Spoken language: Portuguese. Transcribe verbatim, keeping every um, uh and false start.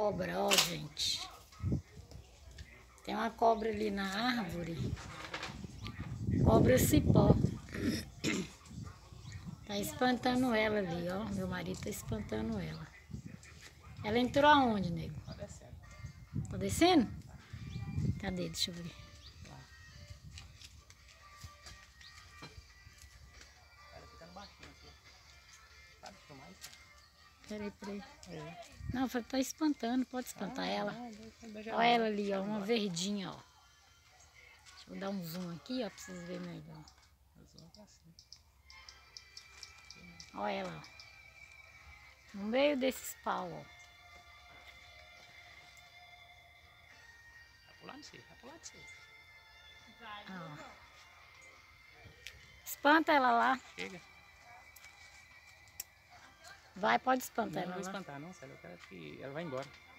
cobra, ó, gente. Tem uma cobra ali na árvore. Cobra cipó. Tá espantando ela ali, ó. Meu marido tá espantando ela. Ela entrou aonde, nego? Tá descendo. Tá descendo? Cadê? Deixa eu ver. Ela ficando baixinha aqui. Sabe filmar isso? Peraí, peraí. É. Não, tá espantando, pode espantar Ah, ela. não, deixa, deixa Olha ela embora, ali, deixa ó, ela uma embora. verdinha, ó. Deixa eu dar um zoom aqui, ó, pra vocês verem melhor. Zoom pra cima. Olha ela, ó. No meio desses pau, ó. Vai pular de si, vai pular de si. Ó. Espanta ela lá. Chega. Vai, pode espantar Não, não ela vou lá. espantar não, Célia. Eu quero que ela vai embora.